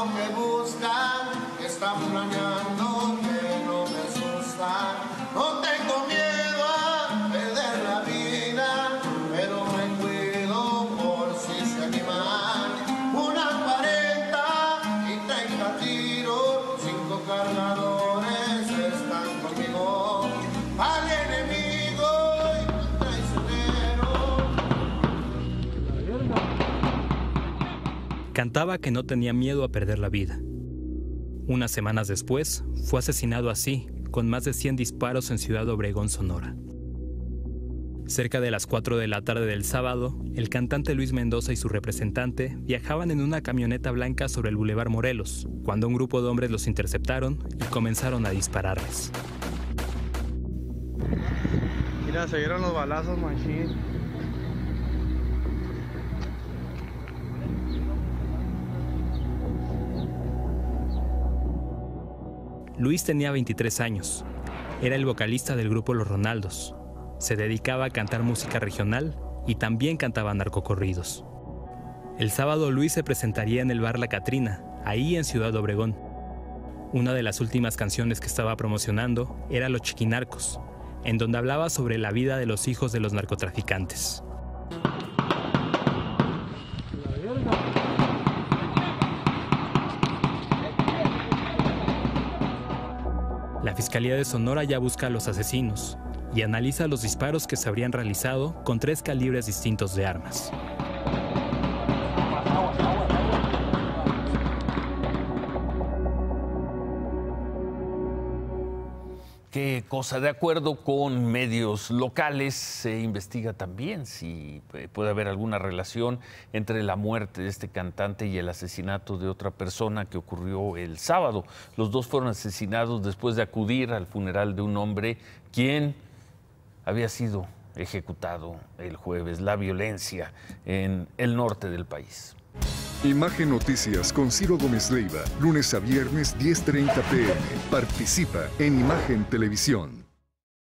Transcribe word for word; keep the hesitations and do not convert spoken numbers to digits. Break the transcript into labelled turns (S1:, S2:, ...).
S1: me buscan, están planeando que no me asustan. No tengo miedo a perder la vida, pero me cuido por si se animan. Unas cuarenta y treinta tiros, cinco cargadores están conmigo. Al enemigo y al traicionero.
S2: Cantaba que no tenía miedo a perder la vida. Unas semanas después, fue asesinado así, con más de cien disparos en Ciudad Obregón, Sonora. Cerca de las cuatro de la tarde del sábado, el cantante Luis Mendoza y su representante viajaban en una camioneta blanca sobre el Boulevard Morelos, cuando un grupo de hombres los interceptaron y comenzaron a dispararles.
S3: Mira, se dieron los balazos, machín.
S2: Luis tenía veintitrés años. Era el vocalista del grupo Los Ronaldos. Se dedicaba a cantar música regional y también cantaba narcocorridos. El sábado Luis se presentaría en el bar La Catrina, ahí en Ciudad Obregón. Una de las últimas canciones que estaba promocionando era Los Chiquinarcos, en donde hablaba sobre la vida de los hijos de los narcotraficantes. La Fiscalía de Sonora ya busca a los asesinos y analiza los disparos que se habrían realizado con tres calibres distintos de armas.
S4: Qué cosa. De acuerdo con medios locales, se investiga también si puede haber alguna relación entre la muerte de este cantante y el asesinato de otra persona que ocurrió el sábado. Los dos fueron asesinados después de acudir al funeral de un hombre quien había sido ejecutado el jueves. La violencia en el norte del país.
S5: Imagen Noticias con Ciro Gómez Leiva, lunes a viernes diez treinta p m Participa en Imagen Televisión.